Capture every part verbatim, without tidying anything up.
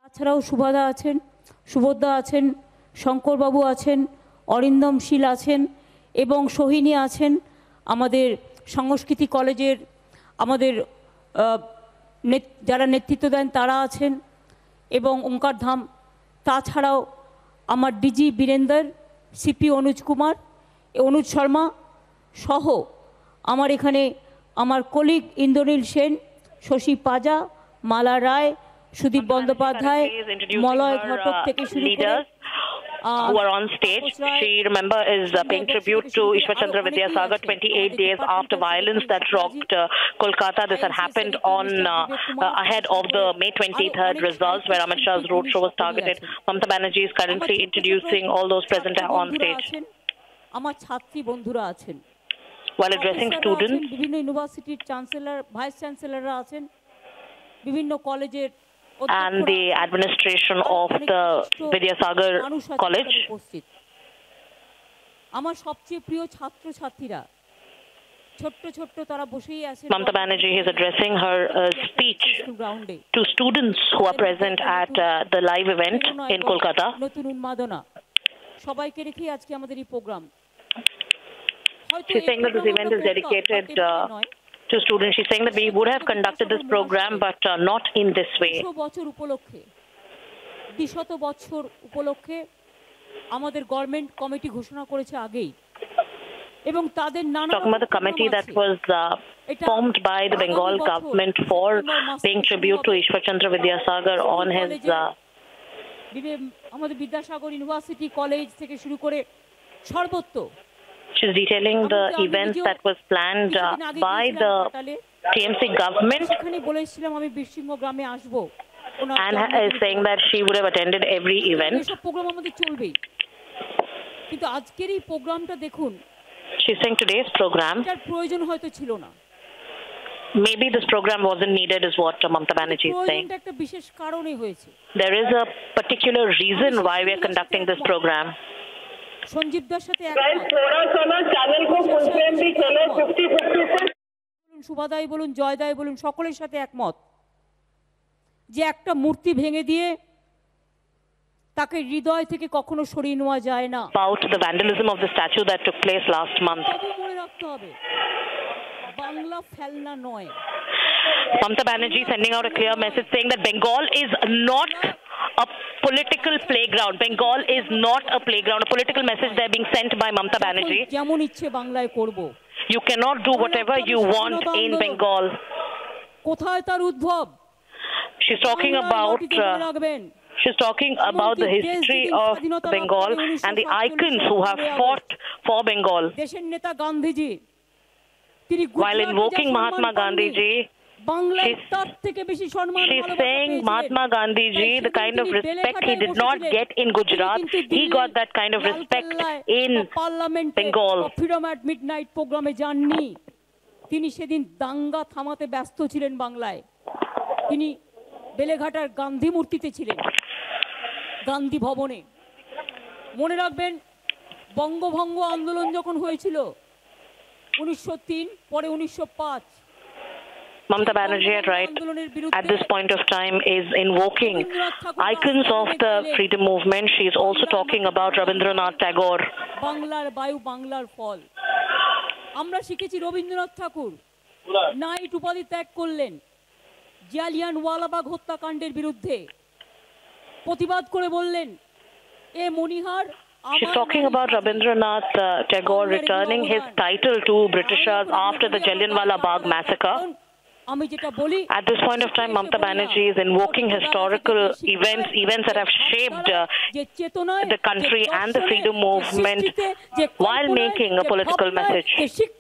তাছাড়াও সুভদ্রা আছেন, সুভদ্রা আছেন, শঙ্করবাবু আছেন, অরিন্দম শীল আছেন এবং সোহিনী আছেন। আমাদের সংস্কৃতি কলেজের আমাদের যারা নেতৃত্ব দেন তারা আছেন এবং ওঙ্কার ধাম। তাছাড়াও আমার ডিজি বীরেন্দর, সিপি অনুজ কুমার, অনুজ শর্মা সহ আমার এখানে আমার কলিগ ইন্দ্রনীল সেন, শশী পাজা, মালা রায়, সুদীপ বন্দ্যোপাধ্যায়, মলয় ঘটক থেকে শুরু করে who are on stage. She, remember, is uh, paying tribute to Ishwar Chandra Vidyasagar twenty-eight days after violence that rocked uh, Kolkata. This had happened on uh, uh, ahead of the May twenty-third results where Amit Shah's roadshow was targeted. Mamata Banerjee is currently introducing all those present on stage. আমার ছাত্রী বন্ধুরা আছেন, while addressing students, বিভিন্ন ইউনিভার্সিটির chancellor, vice চ্যান্সেলররা আছেন, বিভিন্ন কলেজের and the administration of the Vidyasagar College. আমার সবচেয়ে প্রিয় ছাত্র ছাত্রীরা ছোট্ট ছোট্ট তারা বসেই আছেন। Mamata Banerjee is addressing her uh, speech to students who are present at uh, the live event in Kolkata. নতুন উন্মাদনা সবাইকে রেখে আজকে আমাদের এই programme. She's saying that this event is dedicated uh, to students. She's saying that we would have conducted this program, but uh, not in this way. বছর উপলক্ষে, দ্বিশত বছর উপলক্ষে আমাদের গভর্নমেন্ট কমিটি ঘোষণা করেছে আগেই এবং তাদের নানা talking about the committee that was uh, formed by the Bengal government for paying tribute to Ishwar Chandra Vidyasagar on his uh, আমাদের বিদ্যাসাগর ইউনিভার্সিটি কলেজ থেকে শুরু করে সর্বত্র। She's detailing the events that was planned uh, by the T M C government and is saying that she would have attended every event. She's saying today's program, maybe this program wasn't needed is what Mamata Banerjee is saying. There is a particular reason why we are conducting this program. সঞ্জীবদার সাথে সুভাদাই বলুন, জয়দাই বলুন, সকলের সাথে একমত যে একটা মূর্তি ভেঙে দিয়ে তাকে হৃদয় থেকে কখনো সরিয়ে নেওয়া যায় না। About the vandalism of the statue that took place last month. মনে রাখতে হবে বাংলা ফেলনা নয়। Mamata Banerjee sending out a clear message saying that Bengal is not a political playground. Bengal is not a playground. A political message there being sent by Mamata Banerjee. যেমন ইচ্ছে বাংলায় করব। You cannot do whatever you want in Bengal. কোথায় তার উদ্ভব? She's talking about uh, she's talking about the history of Bengal and the icons who have fought for Bengal. দেশের নেতা Gandhiji while invoking Mahatma Gandhiji, She's, she's saying Mahatma Gandhiji, the kind of respect he did not get in Gujarat, he got that kind of respect in Bengal. Freedom at Midnight প্রোগ্রামে যাননি, তিনি সেদিন দাঙ্গা থামাতে ব্যস্ত ছিলেন বাংলায়। তিনি বেলেঘাটার গান্ধী মূর্তিতে ছিলেন, গান্ধী ভবনে। মনে রাখবেন বঙ্গভঙ্গ আন্দোলন যখন হয়েছিল উনিশশো তিন, পরে উনিশশো পাঁচ, Mamata Banerjee at right at this point of time is invoking icons of the freedom movement. She is also talking about Rabindranath Tagore. বাংলার বায়ু বাংলার ফল। আমরা শিখেছি রবীন্দ্রনাথ ঠাকুর নাইট উপাধি ত্যাগ করলেন জালিয়ানওয়ালাবাগ হত্যাকাণ্ডের বিরুদ্ধে, প্রতিবাদ করে বললেন এ মনিহার। She's talking about Rabindranath uh, Tagore returning his title to Britishers after the Jallianwala Bagh massacre. At this point of time, Mamata Banerjee is invoking historical events, events that have shaped uh, the country and the freedom movement while making a political message.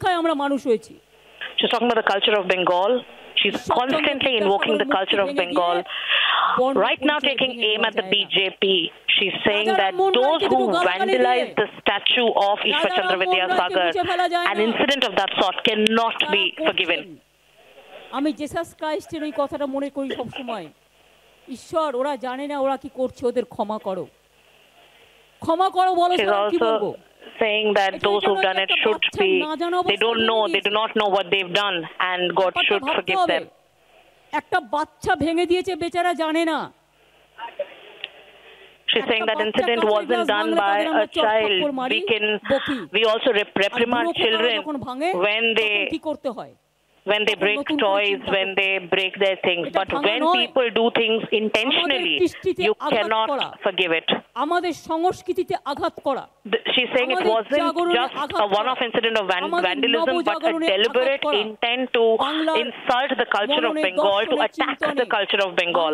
She's talking about the culture of Bengal. She's constantly invoking the culture of Bengal. Right now taking aim at the B J P. She's saying that those who vandalized the statue of Ishwar Chandra Vidyasagar, an incident of that sort cannot be forgiven. আমি Jesus ক্রাইস্টের ওই কথাটা মনে করি সব সময়, ঈশ্বর ওরা জানে না ওরা কি করছে, ওদের ক্ষমা করো, ক্ষমা করো বলো। কি বলবো? Saying that those who've done it should be, they don't know, they do not know what they've done and God should forgive them. একটা বাচ্চা ভেঙে দিয়েছে বেচারা জানে না, She's saying that incident wasn't done by a child. We can, we also rep reprimand children when they, when they break toys, when they break their things. But when people do things intentionally, you cannot forgive it. She's saying it wasn't just a one-off incident of van vandalism, but a deliberate intent to insult the culture of Bengal, to attack the culture of Bengal.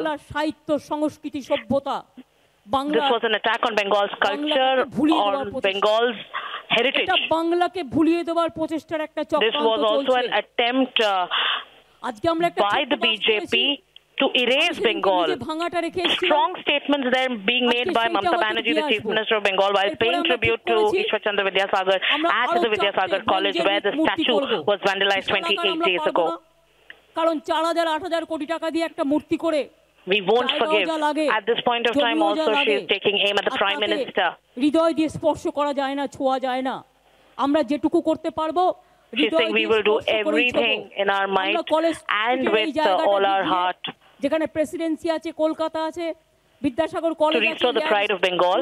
This was an attack on Bengal's culture, on Bengal's heritage. This was also an attempt uh, by the B J P to erase Bengal. Strong statements there being made by Mamata Banerjee, the Chief Minister of Bengal, while paying tribute to Ishwar Chandra Vidyasagar at the Vidyasagar College, where the statue was vandalized twenty-eight days ago. We won't forgive. At this point of time also, she is taking aim at the Prime Minister. She's saying we will do everything in our might and with uh, all our heart to restore the pride of Bengal.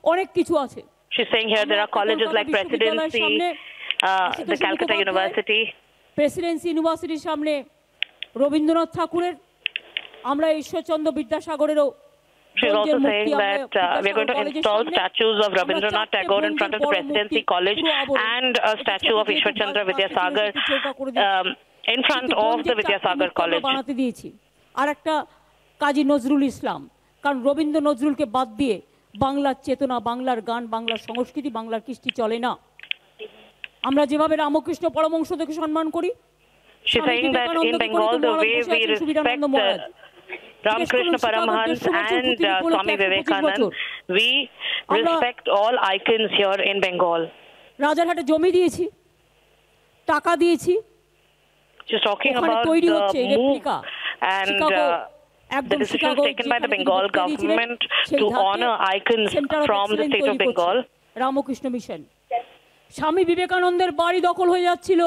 She's saying here there are colleges like Presidency, uh, the Calcutta University. Presidency University সামনে রবীন্দ্রনাথ ঠাকুরের আমরা Ishwarchandra বিদ্যাসাগরেরও She's also saying that uh, we're going to install statues of Rabindranath Tagore in front of the Presidency College and a statue of Ishwar Chandra Vidyasagar um, in front of the Vidyasagar College. আর একটা কাজী নজরুল ইসলাম, কারণ রবীন্দ্র নজরুলকে বাদ দিয়ে বাংলার চেতনা, বাংলার গান, বাংলার সংস্কৃতি, বাংলার কৃষ্টি চলে না। আমরা যেভাবে রামকৃষ্ণ পরমহংসদেরকে সম্মান করি, she's saying that in Bengal the way we respect uh, Ramakrishna Paramahans and uh, Swami Vivekanand, we respect all icons here in Bengal. রাজারহাটে জমি দিয়েছি, টাকা দিয়েছি। She's talking about the move and uh, the decisions taken by the Bengal government to honor icons from the state of Bengal. Ramakrishna mission, Swami বিবেকানন্দের বাড়ি দখল হয়ে যাচ্ছিল।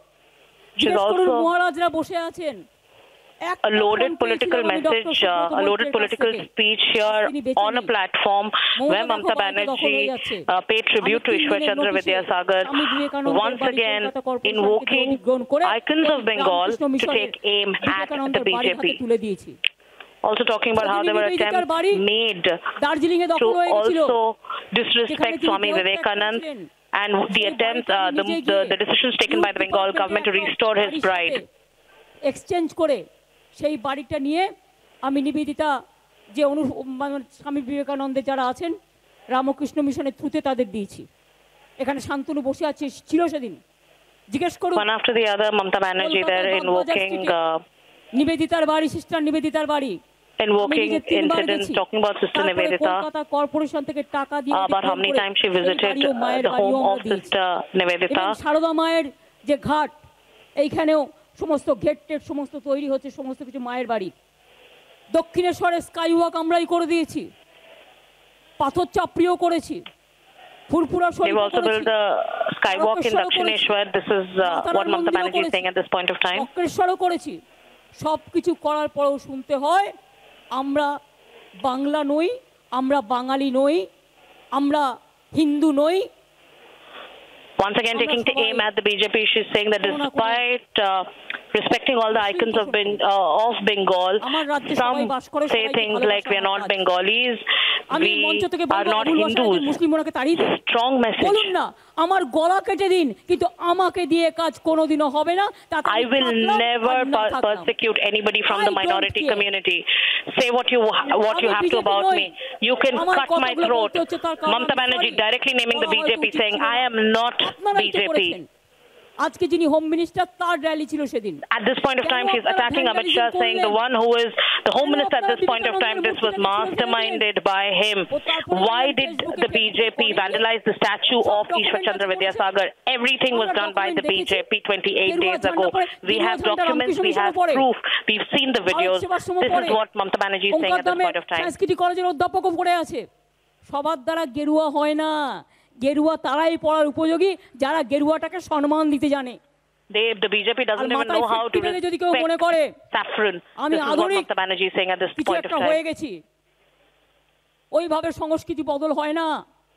মহারাজরা বসে আছেন। A loaded political message, uh, a loaded political speech here on a platform where Mamata Banerjee uh, paid tribute to Ishwar Chandra Vidyasagar, once again invoking icons of Bengal to take aim at the B J P. Also talking about how there were attempts made to also disrespect Swami Vivekanand and the attempts, uh, the, the, the decisions taken by the Bengal government to restore his pride. Exchange করে সেই বাড়িটা নিয়ে আমি নিবেদিতা যে অনু স্বামী বিবেকানন্দের যারা আছেন রামকৃষ্ণ মিশনের থ্রুতে তাদের দিয়েছি। এখানে শান্তনু বসে আছে, ছিল সেদিন, জিজ্ঞেস করুন। One after the other, Mamata Banerjee there invoking uh, নিবেদিতার বাড়ি, সিস্টার নিবেদিতার বাড়ি, invoking incidents, talking about Sister Nivedita, uh, about how many times she visited uh, the home of Sister Nivedita. Sarada মায়ের যে ঘাট, এইখানেও সমস্ত গেট টেট সমস্ত তৈরি হচ্ছে, সমস্ত কিছু মায়ের বাড়ি। দক্ষিণেশ্বরে স্কাই ওয়াক আমরাই করে দিয়েছি, পাথর চাপড়িও করেছি, ফুরফুরা They've also built the skywalk in Dakshineshwar. This is uh, what Mamata Banerjee is saying at this point of time. অক্রেশ্বরও করেছি। সব কিছু করার পরেও শুনতে হয় আমরা বাংলা নই, আমরা বাঙালি নই, আমরা হিন্দু নই। Once again taking to aim at the B J P, she's saying that despite uh, respecting all the icons of, ben, uh, of Bengal, some say things like we are not Bengalis, we are not Hindus. Strong message. আমার গলা কেটে দিন, কিন্তু আমাকে দিয়ে কাজ কোনোদিনও হবে না। I will never persecute anybody from the minority community. Say what you what you have to about me. You can cut my throat. Mamata Banerjee directly naming the B J P, saying I am not B J P. আজকে যিনি home minister তার rally ছিল সেদিন। At this point of time, she's attacking Amit Shah, saying the one who is the home minister at this point of time, this was masterminded by him. Why did the B J P vandalize the statue of Ishwar Chandra Vidyasagar? Everything was done by the B J P twenty-eight days ago. We have documents, we have proof, we've seen the videos. This is what Mamata Banerjee is saying at this point of time. সাংস্কৃতিক কলেজের অধ্যাপকও পড়ে আছে। সবার দ্বারা গেরুয়া হয় না, গেরুয়া তারাই পড়ার উপযোগী যারা গেরুয়াটাকে সম্মান দিতে জানে। They, the B J P doesn't even know how to respect saffron. This is what Mamata Banerjee is saying at this point of time. ওইভাবে সংস্কৃতি বদল হয় না।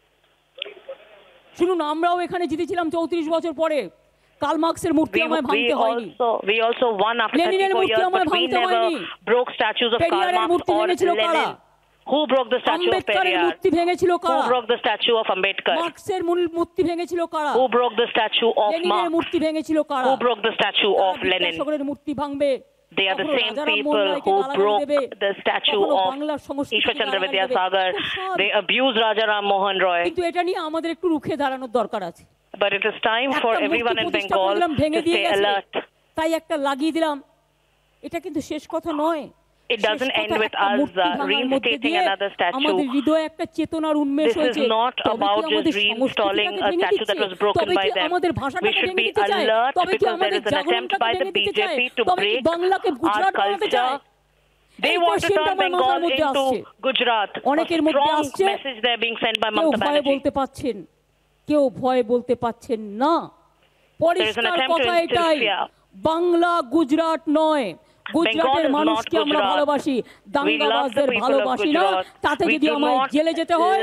শুনুন, আমরাও এখানে জিতেছিলাম চৌত্রিশ বছর পরে। কার্ল মার্কসের মূর্তি আমায় ভাঙতে হয়নি। We also won after লেনিনের thirty-four মূর্তি years, আমায় but we ভাঙতে never হয়নি। broke statues of Karl পেরিয়ারের Marx মূর্তি or ভেঙেছিল কারা? Lenin. Who broke the statue of আম্বেদকরের Periyar? মূর্তি ভেঙেছিল Who কারা? broke the statue of Ambedkar? মার্কসের মূর্তি ভেঙেছিল কারা? Who broke the statue of লেনিনের Marx? মূর্তি ভেঙেছিল কারা? Who broke the statue of Lenin? বিদ্যাসাগরের মূর্তি ভাঙবে। They are the same people who broke the statue of Ishwar, Chandra, Vidyasagar. They abused Raja Ram Mohan Roy. কিন্তু এটা নিয়ে আমাদের একটু রুখে দাঁড়ানোর দরকার আছে। But it is time for everyone in Bengal to stay alert. তাই একটা লাগিয়ে দিলাম, এটা কিন্তু শেষ কথা নয়। It doesn't end with us uh, reinstating another statue. আমাদের হৃদয়ে একটা চেতনার উন্মেষ This হয়েছে। is not about just reinstalling a statue that was broken by them. We should be alert because there is an attempt by the B J P to break our culture. They want to turn Bengal into Gujarat. A strong message there being sent by Mamata Banerjee. বলতে পাচ্ছেন, কেউ ভয় বলতে পাচ্ছেন না। পরিষ্কার কথা এটাই, বাংলা গুজরাট নয়। গুজরাটের মানুষকে আমরা ভালোবাসি, দাঙ্গাবাজদের ভালোবাসি না। তাতে যদি আমায় জেলে যেতে হয়,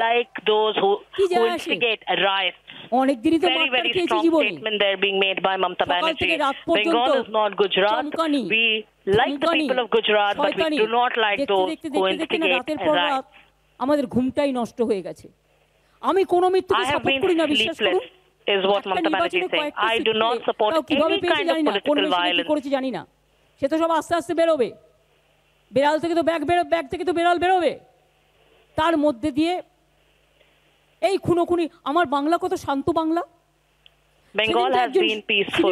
অনেক দিনই তো মার খেয়েছি জীবনে। সকাল থেকে রাত পর্যন্ত চমকানি, চমকানি, শয়তানি দেখতে দেখতে দেখতে না রাতের পর রাত আমাদের ঘুমটাই নষ্ট হয়ে গেছে। আমি কোনো মৃত্যুকে সাপোর্ট করি না, বিশ্বাস করুন। Is what Mamata Banerjee is saying. I do not support any kind of political violence. করেছি জানি না, সে তো সব আস্তে আস্তে বেরোবে। বেড়াল থেকে তো ব্যাগ বেরো, ব্যাগ থেকে তো বেড়াল বেরোবে। তার মধ্যে দিয়ে এই খুনোখুনি, আমার বাংলা কত শান্ত Bangla. Bengal has been peaceful.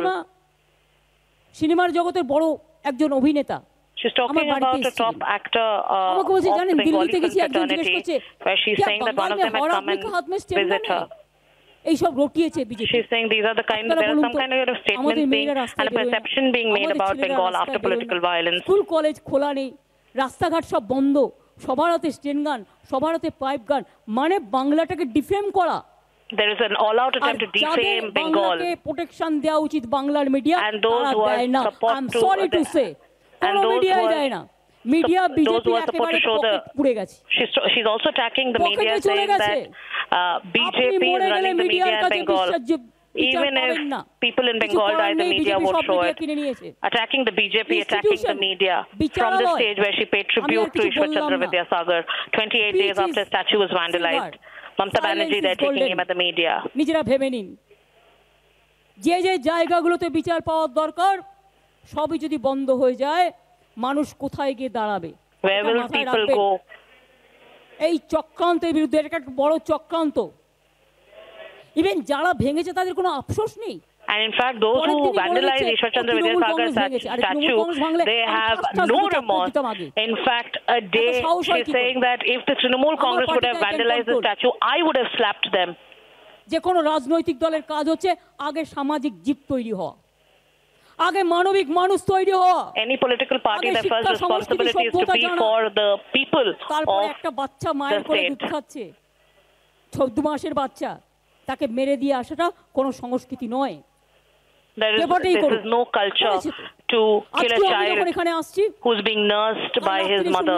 সিনেমার জগতের বড় একজন অভিনেতা, she's talking about a top actor uh, of the Bengali film fraternity, where she's saying that one of them had come and visit her. এইসব রটিয়েছে BJP. She's saying these are the kind, there are some kind of statements being and a perception being made about Bengal after political violence. School college খোলা নেই, রাস্তাঘাট সব বন্ধ, সবার হাতে স্টেন গান, সবার হাতে পাইপ গান, মানে বাংলাটাকে ডিফেম করা। There is an all out attempt to defame Bengal. Protection দেওয়া উচিত বাংলার media, and those who are support to sorry to say কোন মিডিয়াই দেয় না। মিডিয়া বিজেপি একেবারে পকেট পুড়ে গেছে। She's she's also attacking the media, saying that uh, B J P is running the media in Bengal. Even if people in Bengal die, the media won't show it. Attacking the B J P, attacking the media from the stage where she paid tribute to Ishwar, Chandra, Vidyasagar twenty-eight days after his statue was vandalized. Mamata Banerjee, they're taking him at the media. নিজেরা ভেবে নিন, যে যে জায়গাগুলোতে বিচার পাওয়ার দরকার সবই যদি বন্ধ হয়ে যায়, মানুষ কোথায় গিয়ে দাঁড়াবে? Where will people go? এই চক্রান্তের বিরুদ্ধে, এটা একটা বড় চক্রান্ত। ইভেন যারা ভেঙেছে তাদের কোনো আফসোস নেই। And in fact, those who vandalized Ishwar Chandra Vidyasagar's statue, they have no remorse. In fact, a day she's saying that if the Trinamool Congress would have vandalized the statue, I would have slapped them. যে কোনো রাজনৈতিক দলের কাজ হচ্ছে আগে সামাজিক জীব তৈরি হওয়া, আগে মানবিক মানুষ তৈরি হওয়া। Any political party, their first responsibility is to be for the people তারপর of একটা বাচ্চা মায়ের কোলে দুধ খাচ্ছে, চোদ্দ মাসের বাচ্চা, তাকে মেরে দিয়ে আসাটা কোনো সংস্কৃতি নয়। There is, this is no culture to kill a child who's being nursed by his mother.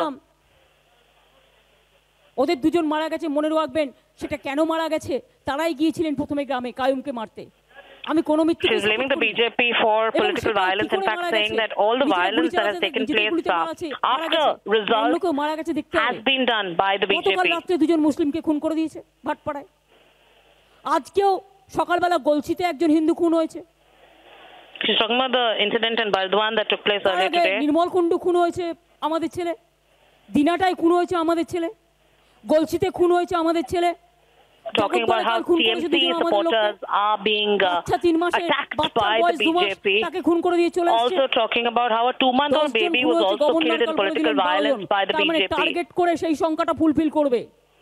ওদের দুজন মারা গেছে, মনে রাখবেন সেটা কেন মারা গেছে? তারাই গিয়েছিলেন প্রথমে গ্রামে কায়ুমকে মারতে। আমি কোনো মিথ্যে She's blaming the B J P for political violence, in fact saying that all the violence that has taken place after result has been done by the B J P. গতকাল রাত্রে দুজন মুসলিমকে খুন করে দিয়েছে ভাটপাড়ায়। আজকেও সকালবেলা গলসিতে একজন হিন্দু খুন হয়েছে। She's talking about the incident in Bardwan that took place earlier today. নির্মল কুণ্ডু খুন হয়েছে আমাদের ছেলে, দিনাটায় খুন হয়েছে আমাদের ছেলে, গলসিতে খুন হয়েছে আমাদের ছেলে। Talking about how T M C supporters are being uh, attacked by the B J P. Also talking about how a two-month-old baby was also killed in political violence by the B J P. Target করে সেই সংখ্যাটা fulfil করবে।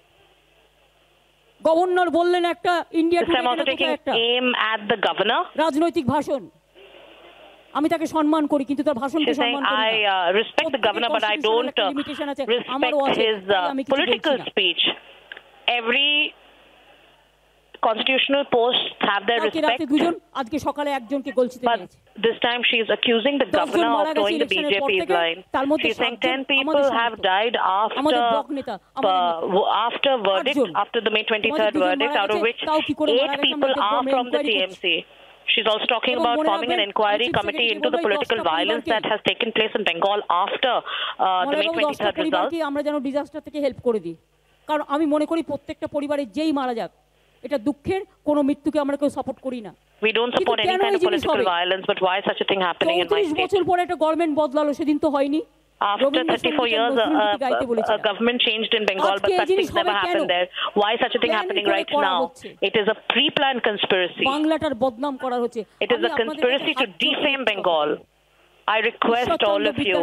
Governor বললেন একটা, India Today একটা aim at the governor. রাজনৈতিক ভাষণ, আমি তাকে সম্মান করি কিন্তু তার ভাষণকে সম্মান করি না। I uh, respect the governor, but I don't uh, respect his uh, political speech. Every constitutional posts have their respect. But this time she is accusing the governor of towing the B J P's line. She's saying ten people have died after uh, after verdict, after the May twenty-third verdict, out of which eight people are from the T M C. She's also talking about forming an inquiry committee into the political violence that has taken place in Bengal after uh, the May twenty-third results. আমরা যেন disaster থেকে help করে দিই, কারণ আমি মনে করি প্রত্যেকটা পরিবারে যেই মারা যাক, এটা দুঃখের, কোনো মৃত্যুকে আমরা কেউ সাপোর্ট করি না। We don't support any kind of political violence, but why is such a thing happening in my state? বছর পরে একটা গভর্নমেন্ট বদলালো, সেদিন তো হয়নি। After thirty-four years, uh, a government changed in Bengal, but such things never happened there. Why is such a thing happening right now? It is a pre-planned conspiracy. It is a conspiracy to defame Bengal. I request all of you.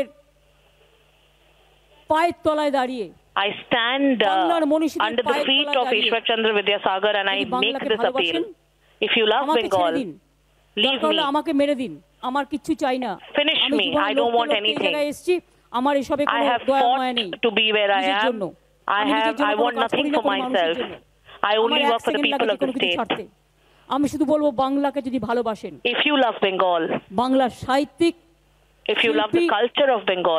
I stand uh, under the feet of Ishwar Chandra Vidyasagar and I make this appeal. If you love Bengal, leave me. Finish me. I don't want anything. I have fought to be where I am. I have. I want nothing for myself. I only work for the people of the state. If you love Bengal, if you love the culture of Bengal,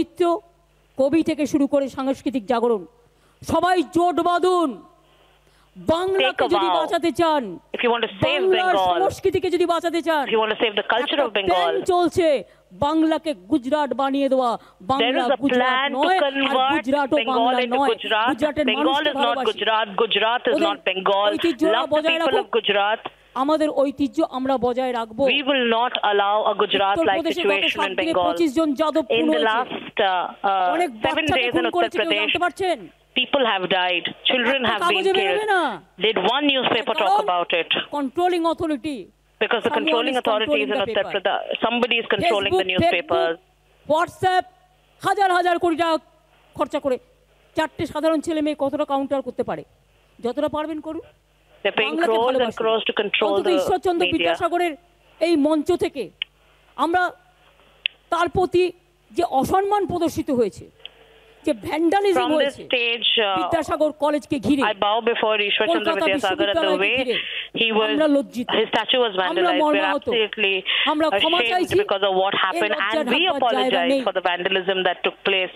কবি থেকে শুরু করে সাংস্কৃতিক জাগরণ, সবাই জোট বাঁধুন। বাংলাকে যদি বাঁচাতে চান, if you want to save Bengal, সংস্কৃতিকে যদি বাঁচাতে চান, if you want to save the culture of Bengal, চলছে বাংলাকে গুজরাট বানিয়ে দেওয়া। বাংলা গুজরাট নয়, আর গুজরাটও বাংলা নয়। গুজরাটের Bengal is not Gujarat, Gujarat is not Bengal. Love the people of Gujarat. আমাদের ঐতিহ্য আমরা বজায় রাখবো। We will not allow a Gujarat-like situation in Bengal. In the last uh, uh, seven days in Uttar Pradesh, people have died, children have been killed. Did one newspaper talk about it? Controlling authority. Because the controlling authorities in Uttar Pradesh, somebody is controlling the newspapers. WhatsApp, হাজার হাজার কোটি টাকা খরচা করে চারটে সাধারণ ছেলে মেয়ে কতটা কাউন্টার করতে পারে? যতটা পারবেন করুন। They're paying crores and crores to control the media. Ishwarchandra বিদ্যাসাগরের এই মঞ্চ থেকে আমরা তার প্রতি যে অসম্মান প্রদর্শিত হয়েছে, যে ভ্যান্ডালিজম হয়েছে বিদ্যাসাগর কলেজকে ঘিরে, I bow before Ishwar Chandra Vidyasagar at the way he was, his statue was vandalized. We're absolutely ashamed because of what happened, and we apologize for the vandalism that took place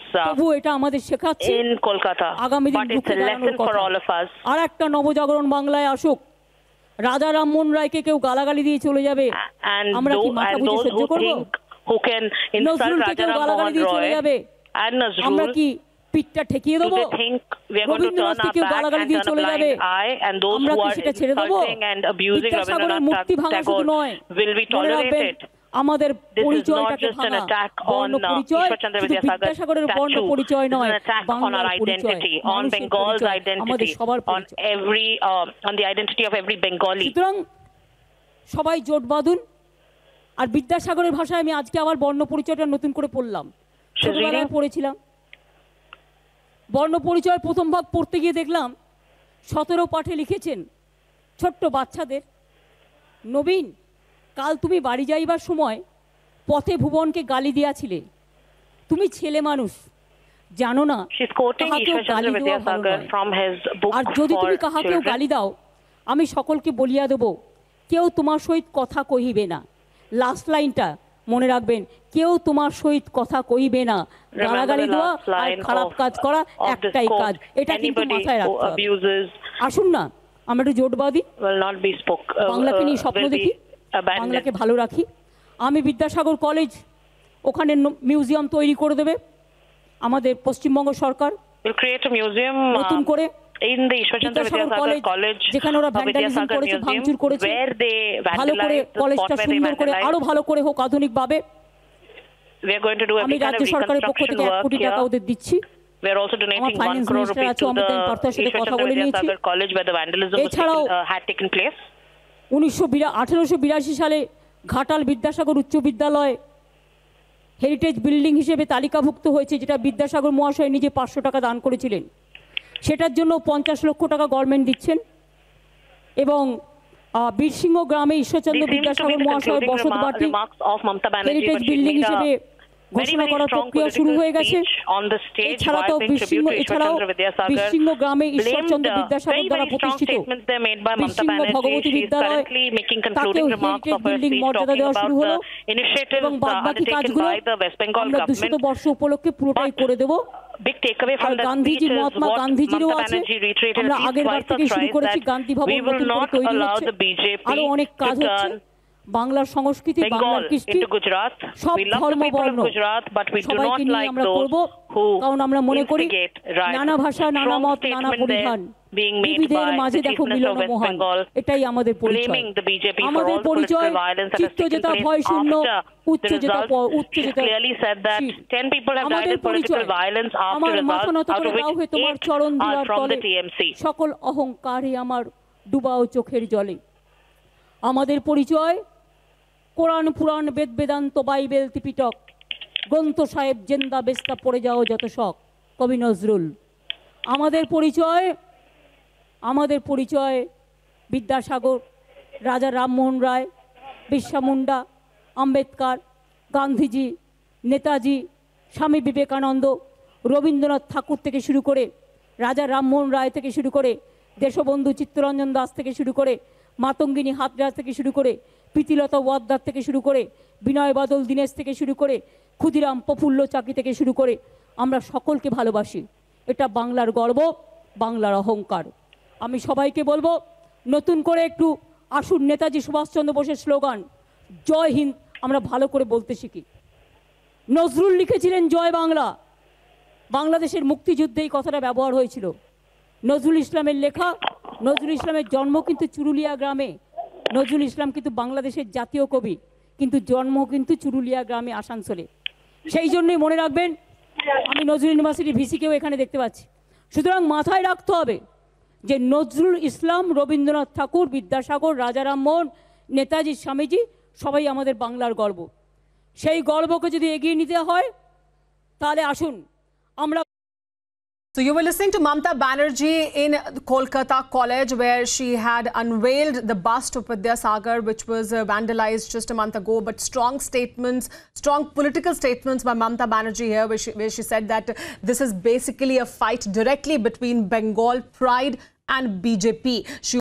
uh, in Kolkata. But it's a lesson for all of us. আর একটা নবজাগরণ বাংলায় আসুক, রাজা রামমোহন রায়কে কেউ গালাগালি দিয়ে চলে যাবে, আমরা কি মাথা বুঝে সহ্য করব? Who can insult Raja Rammohan Roy and আমরা Nazrul? কি পিঠটা ঠেকিয়ে দেব? Do they think we are going to turn our back and turn a blind eye, and those who are insulting and abusing Rabindranath Tagore, will we tolerate it? আমাদের This is not just an attack on uh, Ishwar Chandra Vidyasagar's statue. This is an attack on our identity, on Bengal's identity, on every uh, on the identity of every Bengali. সুতরাং সবাই জোট বাঁধুন। আর বিদ্যাসাগরের ভাষায় আমি আজকে আবার বর্ণ পরিচয়টা নতুন করে পড়লাম, ছোটবেলায় পড়েছিলাম। বর্ণ পরিচয়ের প্রথম ভাগ পড়তে গিয়ে দেখলাম সতেরো পাঠে লিখেছেন ছোট্ট বাচ্চাদের, নবীন, কাল তুমি বাড়ি যাইবার সময় পথে ভুবনকে গালি দিয়াছিলে, তুমি ছেলে মানুষ, জানো না কাহাকেও গালি দেওয়া ভালো নয়। আর যদি তুমি কাহাকেও গালি দাও, আমি সকলকে বলিয়া দেব, কেউ তোমার সহিত কথা কহিবে না। লাস্ট লাইনটা মনে রাখবেন, কেউ তোমার সহিত কথা কইবে না। গালাগালি দেওয়া আর খারাপ কাজ করা একটাই কাজ, এটা কিন্তু মাথায় রাখতে হবে। আসুন না আমরা একটু জোট বাঁধি, বাংলাকে নিয়ে স্বপ্ন দেখি, বাংলাকে ভালো রাখি। আমি বিদ্যাসাগর কলেজ, ওখানে মিউজিয়াম তৈরি করে দেবে আমাদের পশ্চিমবঙ্গ সরকার নতুন করে। In the Ishwar Chandra Vidyasagar College, যেখানে ওরা ভ্যান্ডালিজম করেছে, ভাঙচুর করেছে, ভালো করে কলেজটা সুন্দর করে আরো ভালো করে হোক আধুনিকভাবে। আমি রাজ্য সরকারের পক্ষ থেকে এক কোটি টাকা ওদের দিচ্ছি। We are also donating one crore rupees to the Ishwar Chandra Vidyasagar College where the vandalism was taken, uh, had taken place. উনিশশো আঠারোশো বিরাশি সালে ঘাটাল বিদ্যাসাগর উচ্চ বিদ্যালয় হেরিটেজ বিল্ডিং হিসেবে তালিকাভুক্ত হয়েছে, যেটা বিদ্যাসাগর মহাশয় নিজে পাঁচশো টাকা দান করেছিলেন। সেটার জন্য পঞ্চাশ লক্ষ টাকা গভর্নমেন্ট দিচ্ছেন। এবং বীরসিংহ গ্রামে ঈশ্বরচন্দ্র বিদ্যাসাগর মহাশয় বসত বাড়ি হেরিটেজ বিল্ডিং হিসেবে ঘোষণা করার প্রক্রিয়া শুরু হয়ে গেছে। এছাড়া তো বৃষ্ণিঙ্গ এছাড়াও বৃষ্ণিঙ্গ গ্রামে ঈশ্বরচন্দ্র বিদ্যাসাগর দ্বারা প্রতিষ্ঠিত বৃষ্ণিঙ্গ ভগবতী বিদ্যালয় তাকেও হেরিটেজ বিল্ডিং মর্যাদা দেওয়া শুরু হলো এবং বাদবাকি কাজগুলো আমরা দুশত বর্ষ উপলক্ষে পুরোটাই করে দেব। আর গান্ধীজি মহাত্মা গান্ধীজিরও আছে, আমরা আগের বার থেকে শুরু করেছি, গান্ধী ভবন নতুন করে তৈরি হচ্ছে, আরো অনেক কাজ হচ্ছে। বাংলার সংস্কৃতি, বাংলার কৃষ্টি, সব ধর্ম বর্ণ সবাইকে নিয়ে আমরা করব, কারণ আমরা মনে করি নানা ভাষা, নানা মত, নানা পরিধান, বিবিধের মাঝে দেখো মিলন মহান, এটাই আমাদের পরিচয়। আমাদের পরিচয় চিত্তজেতা ভয় শূন্য, উচ্চজেতা উচ্চজেতা। আমাদের পরিচয় আমার মাথা নত করে দাও হে তোমার চরণ দুয়ার তলে, সকল অহংকারে আমার ডুবাও চোখের জলে। আমাদের পরিচয় কোরআন পুরাণ বেদ বেদান্ত বাইবেল ত্রিপিটক গ্রন্থ সাহেব জেন্দা বেস্তা পড়ে যাও যত শখ, কবি নজরুল। আমাদের পরিচয় আমাদের পরিচয় বিদ্যাসাগর, রাজা রামমোহন রায়, বিরসা মুন্ডা, আম্বেদকর, গান্ধীজি, নেতাজি, স্বামী বিবেকানন্দ, রবীন্দ্রনাথ ঠাকুর থেকে শুরু করে রাজা রামমোহন রায় থেকে শুরু করে দেশবন্ধু চিত্তরঞ্জন দাস থেকে শুরু করে মাতঙ্গিনী হাতরাজ থেকে শুরু করে প্রীতিলতা ওয়াদ্দার থেকে শুরু করে বিনয় বাদল দীনেশ থেকে শুরু করে ক্ষুদিরাম প্রফুল্ল চাকি থেকে শুরু করে আমরা সকলকে ভালোবাসি। এটা বাংলার গর্ব, বাংলার অহংকার। আমি সবাইকে বলবো নতুন করে একটু আসুন নেতাজি সুভাষচন্দ্র বোসের স্লোগান জয় হিন্দ আমরা ভালো করে বলতে শিখি। নজরুল লিখেছিলেন জয় বাংলা, বাংলাদেশের মুক্তিযুদ্ধে এই কথাটা ব্যবহার হয়েছিল। নজরুল ইসলামের লেখা, নজরুল ইসলামের জন্ম কিন্তু চুরুলিয়া গ্রামে, নজরুল ইসলাম কিন্তু বাংলাদেশের জাতীয় কবি, কিন্তু জন্ম কিন্তু চুরুলিয়া গ্রামে আসানসোলে। সেই জন্যই মনে রাখবেন, আমি নজরুল ইউনিভার্সিটির ভিসিকেও এখানে দেখতে পাচ্ছি। সুতরাং মাথায় রাখতে হবে যে নজরুল ইসলাম, রবীন্দ্রনাথ ঠাকুর, বিদ্যাসাগর, রাজা রামমোহন, নেতাজি, স্বামীজি সবাই আমাদের বাংলার গর্ব। সেই গর্বকে যদি এগিয়ে নিতে হয় তাহলে আসুন আমরা। So you were listening to Mamata Banerjee in Kolkata College, where she had unveiled the bust of Vidyasagar, which was uh, vandalized just a month ago. But strong statements, strong political statements by Mamata Banerjee here, where she, where she said that this is basically a fight directly between Bengal pride and B J P. She